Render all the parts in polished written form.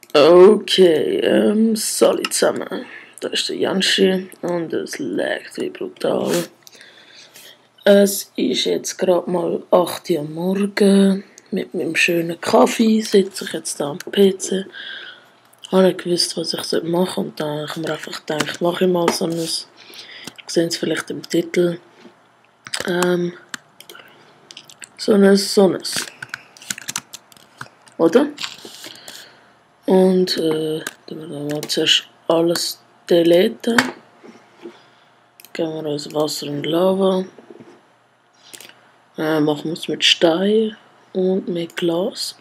Okay, salut zusammen. Da ist der Janschi und es laggt wie brutal. Es ist jetzt gerade mal 8 Uhr morgen. Mit meinem schönen Kaffee sitze ich jetzt da am PC. Habe nicht gewusst, was ich machen soll, und dann habe ich mir einfach gedacht, mache ich mal so ein, ihr seht es vielleicht im Titel, so ein, oder? Und dann wir mal zuerst alles deleten. Gehen wir aus Wasser und Lava. Machen wir es mit Stein und mit Glas.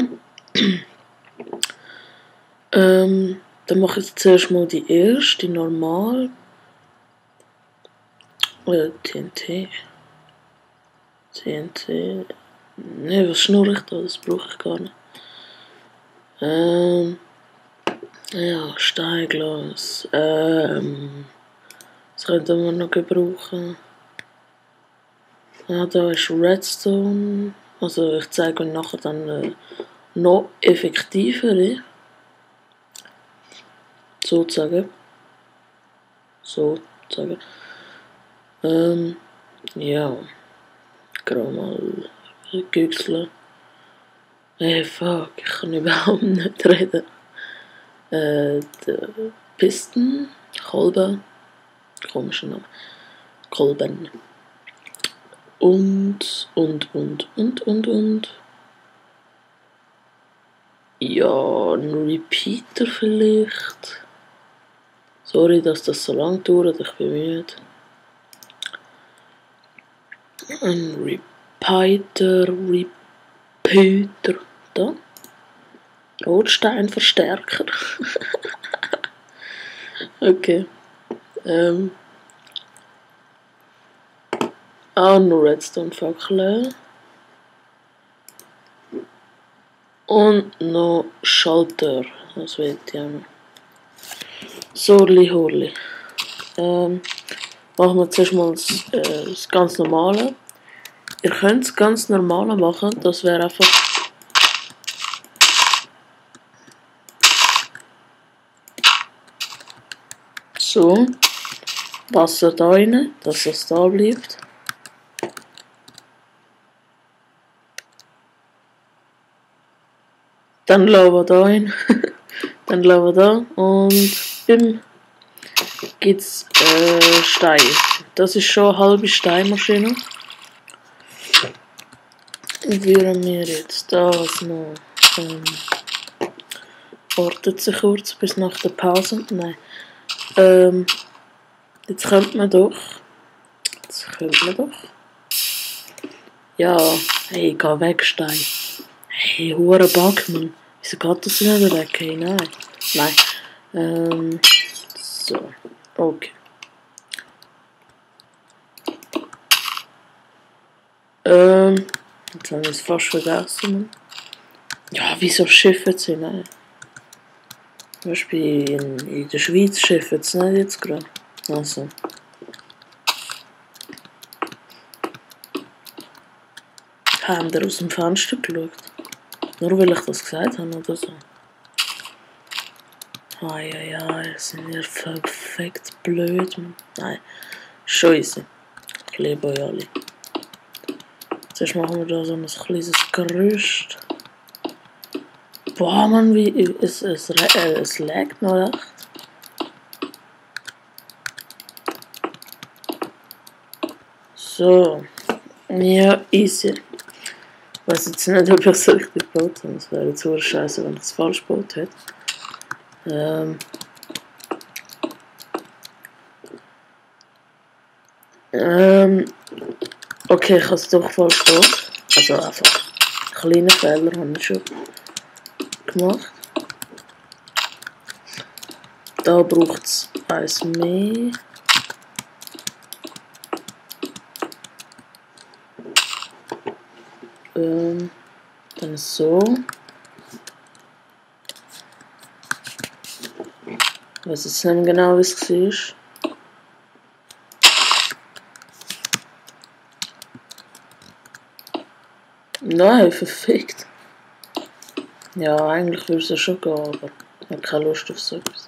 Dann mache ich zuerst mal die erste, normal. TNT. TNT. Ne, was schnurre ich da? Das brauche ich gar nicht. Ja, Steinglas. Das könnten wir noch gebrauchen. Ja, da ist Redstone. Also ich zeige euch nachher dann noch effektivere. Sozusagen. Ja. Gerade mal güchseln. Fuck, ich kann überhaupt nicht reden. Der Pisten, Kolben, komischer Name, Kolben. Und. Ja, ein Repeater vielleicht. Sorry, dass das so lang dauert, ich bin müde. Ein Repeater, da. Rotsteinverstärker. Okay. Noch Redstone-Fackeln. Und noch Schalter. Das will ich auch noch. Sorli Horli. Machen wir zuerst mal das ganz normale. Ihr könnt das ganz normale machen. Das wäre einfach. So. Wasser da rein, dass es da bleibt. Dann Lava da rein. Dann Lava da. Und bim. Gibt's Stein. Das ist schon eine halbe Steinmaschine. Würden wir jetzt das noch. Wartet sie kurz bis nach der Pause. Nein. Jetzt könnte man doch. Ja, hey, geh weg, Stein. Hey, hure Backmann. Wieso geht das nicht weg? Hey, nein. So, okay. Jetzt habe ich es fast vergessen. Ja, wieso schiffen sie nicht? Zum Beispiel in der Schweiz schiffen sie nicht jetzt gerade. Also. Haben wir aus dem Fenster geschaut? Nur weil ich das gesagt habe oder so. Sind wir perfekt blöd. Nein, Scheiße. Ich liebe euch alle. Zuerst machen wir da so ein kleines Gerüst. Boah, Mann, es laggt noch recht. So. Ja, easy. Ich weiß jetzt nicht, ob ich es richtig gebaut habe. Es wäre jetzt so scheiße, wenn ich es falsch gebaut hätte. Okay, ich habe es doch falsch gebaut. Also einfach kleine Fehler habe ich schon gemacht. Da braucht es eins mehr. Dann so. Ich weiß jetzt nicht genau, wie es war. Nein, verfickt. Ja, eigentlich würde es ja schon gehen, aber Ich habe keine Lust auf so etwas.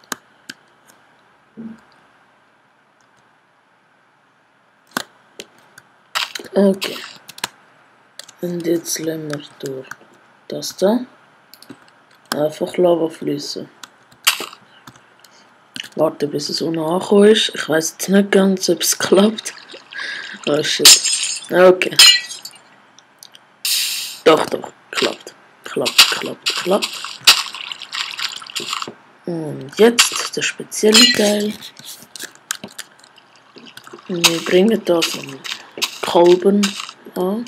Okay. Und jetzt lassen wir durch das da einfach Lava fließen. Warte, bis es unten angekommen ist. Ich weiß jetzt nicht ganz, ob es klappt. Oh shit. Okay. Doch, klappt. Klappt. Und jetzt der spezielle Teil. Wir bringen da so einen Kolben an.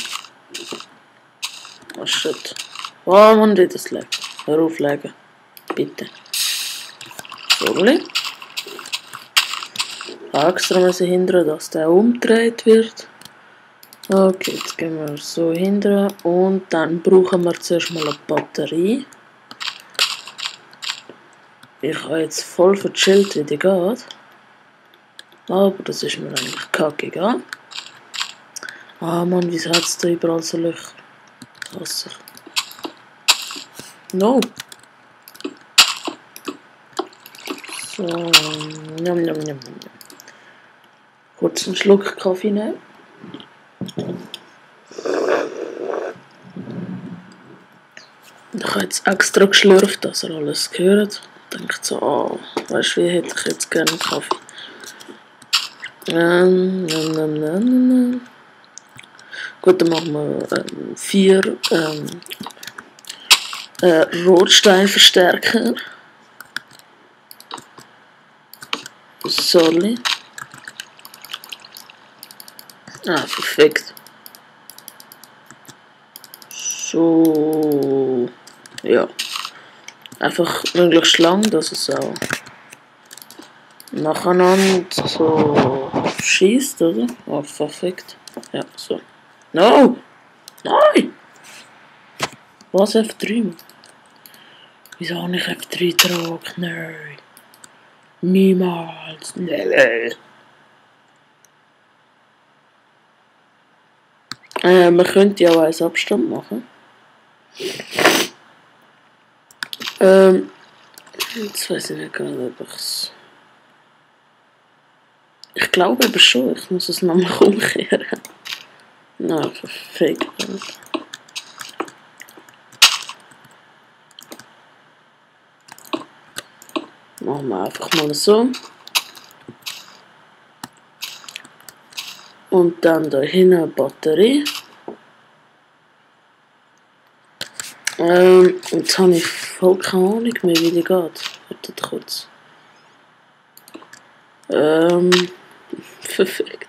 Oh shit. Oh man, das legt. Hör auf legen. Bitte. Sorry. Extra müssen hindern, dass der umgedreht wird. Okay, jetzt gehen wir so hindern und dann brauchen wir zuerst mal eine Batterie. Ich habe jetzt voll verchillt, wie die geht. Aber das ist mir eigentlich kackegal. Ah Mann, wieso hat es da überall so Löcher? Hasse ich. No! So, njam. Kurz einen Schluck Kaffee nehmen. Ich habe jetzt extra geschlürft, dass er alles gehört. Ich denke so, oh, weißt du, wie hätte ich jetzt gerne einen Kaffee? Gut, dann machen wir 4 Rotsteinverstärker. Sorry. Ah, perfekt. So. Ja. Einfach möglichst lang, dass es auch nacheinander so schießt, oder? Oh, perfekt. Ja, so. No! Nein! Was F3? Wieso habe ich F3 gedrückt? Nein. Niemals. Nein. Man könnte ja auch einen Abstand machen. Jetzt weiß ich nicht gerade, ob ich's. Ich glaube aber schon, ich muss es nochmal umkehren. Na, perfekt. Machen wir einfach mal so. Und dann da hinten eine Batterie. Jetzt habe ich voll keine Ahnung mehr, wie die geht. Wartet kurz. Perfekt.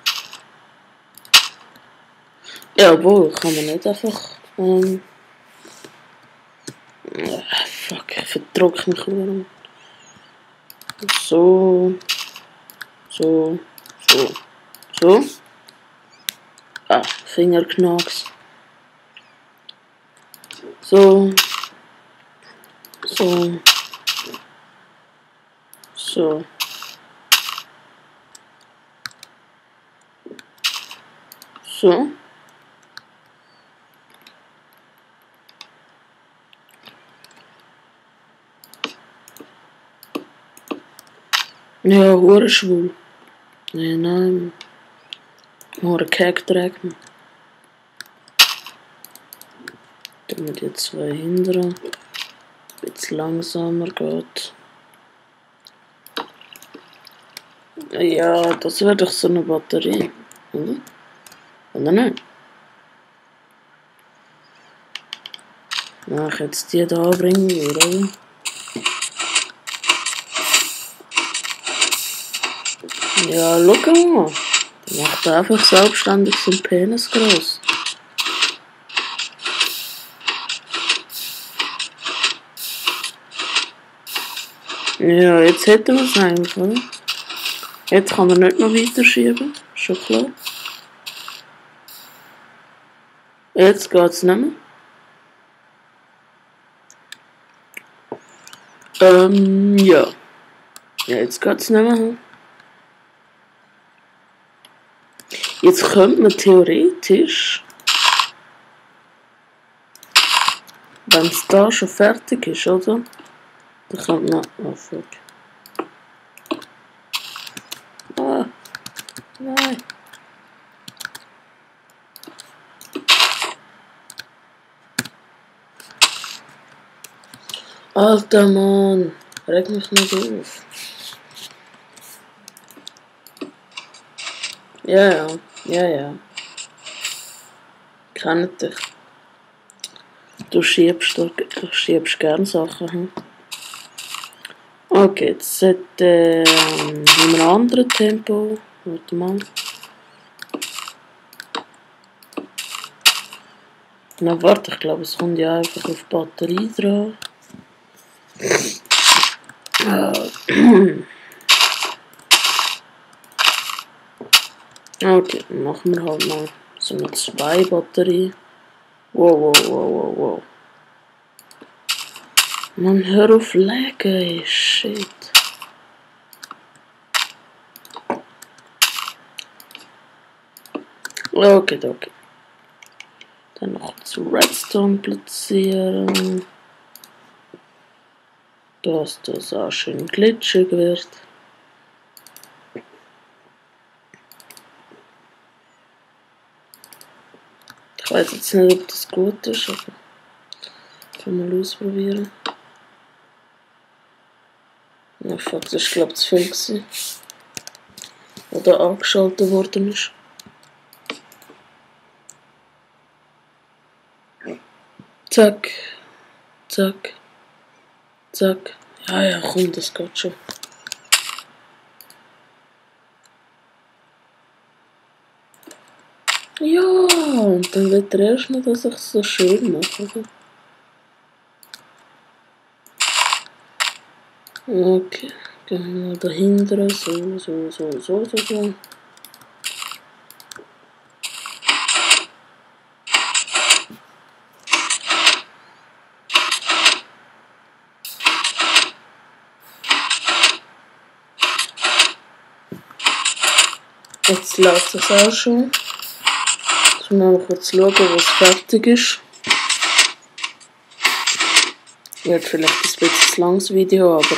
Ja, obwohl, kann man nicht einfach. Fuck, ich verdrück mich wieder. So. Ah, Fingerknacks. So. Ja, hure schwul. Nein. Hure Kek trägt man. Tun wir die 2 hindern. Ein bisschen langsamer geht. Ja, das wäre doch so eine Batterie. Oder? Oder nicht? Wenn ich jetzt die da bringen würde. Ja, schau mal. Der macht einfach selbstständig seinen Penis groß. Ja, jetzt hätten wir es eigentlich, oder? Jetzt kann er nicht noch weiter schieben, schon klar. Jetzt geht es nicht mehr. Ja. Ja, jetzt geht es nicht mehr. Jetzt könnte man theoretisch, wenn es da schon fertig ist, oder? Da kommt noch... Oh, fuck. Ah, nein. Alter Mann, reg mich nicht auf. Ja, ja, ja, ja. Kennt dich. Du schiebst gern Sachen, hm? Okay, jetzt sollte in einem anderen Tempo. Warte mal. Na warte, ich glaube es kommt ja einfach auf die Batterie dran. Okay, dann machen wir halt mal so eine 2 Batterie. Wow, wow, wow, wow, wow. Man, hör auf laggen, ey, shit. Okay, okay. Dann noch zu Redstone platzieren. Dass das auch schön glitschig wird. Ich weiß jetzt nicht, ob das gut ist, aber können wir mal ausprobieren. Na fuck, das ist glaube ich zu viel gewesen. Oder angeschaltet worden ist. Zack, zack, zack. Ja, ja, komm, das geht schon. Ja, und dann wird er erst noch, dass ich es so schön mache. Okay, gehen wir dahinter, so. Jetzt läuft das auch schon. Jetzt müssen wir mal kurz schauen, was fertig ist. Wird vielleicht ein bisschen langes Video, aber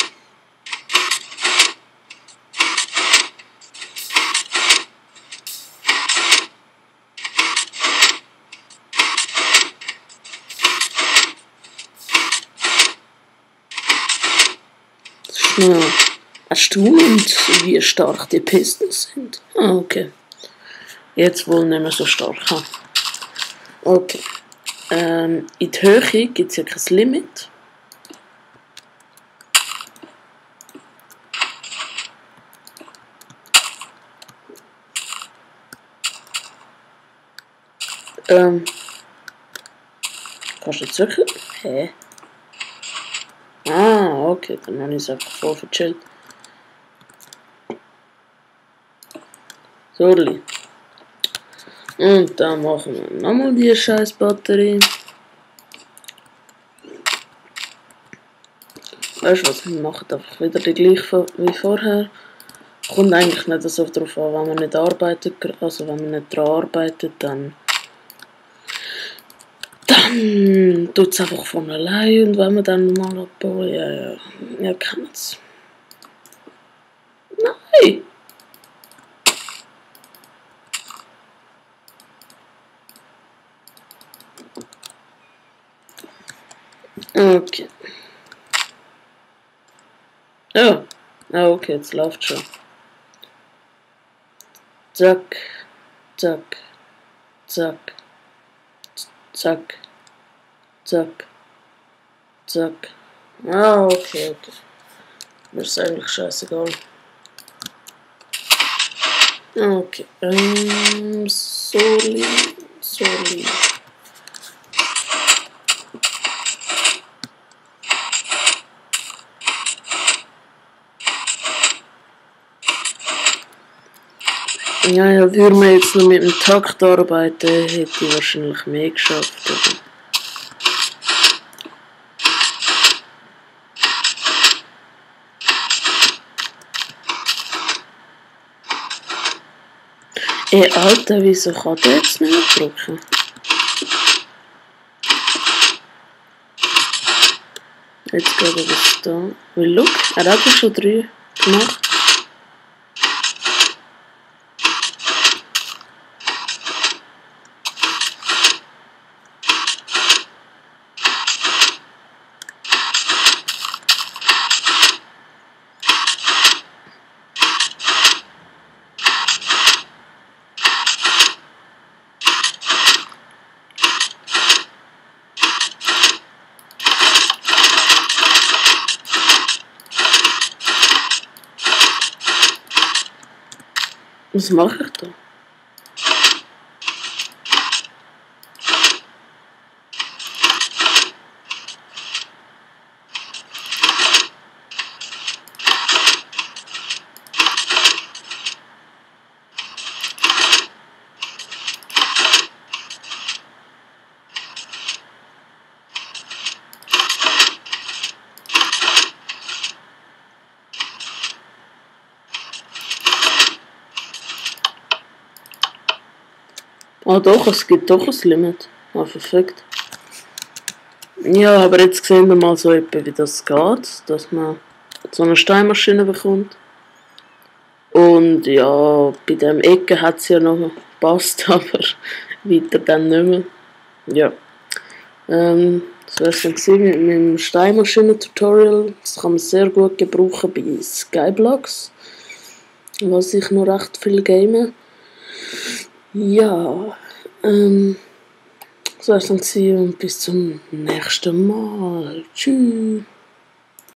ja, erstaunend, wie stark die Pistons sind. Ah, okay. Jetzt wohl nicht mehr so stark. Okay. In die Höhe gibt es ja kein Limit. Kannst du jetzt sicher? Hä? Ah, okay, dann habe ich es einfach voll verchillt. Sorry. Und dann machen wir nochmal die scheiß Batterie. Weißt du was, wir machen einfach wieder die gleiche wie vorher. Kommt eigentlich nicht so darauf an, wenn man nicht arbeitet, also wenn man nicht daran arbeitet, dann tut es einfach von allein und wenn man dann mal abbauen, ja, kann es. Nein! Okay. Oh. Ah, okay, jetzt läuft schon. Zack, zack, zack, zack, zack, zack. Ah, okay. Mir ist eigentlich scheißegal. Okay, sorry. Ja, würde man jetzt noch mit dem Takt arbeiten, hätte ich wahrscheinlich mehr geschafft. Ey, Alter, wieso kann der jetzt nicht mehr drücken? Jetzt gerade was da. Weil, look, er hat ja schon 3 gemacht. Was mache ich da? Ah doch, es gibt doch ein Limit. Ah, perfekt. Ja, aber jetzt sehen wir mal so etwa, wie das geht, dass man so eine Steinmaschine bekommt. Und ja, bei dem Ecke hat es ja noch gepasst, aber weiter dann nicht mehr. Ja. Das war es dann gewesen mit meinem Steinmaschinen-Tutorial. Das kann man sehr gut gebrauchen bei Skyblocks, was ich noch recht viel game. Ja, das war es dann gewesen und bis zum nächsten Mal. Tschüss.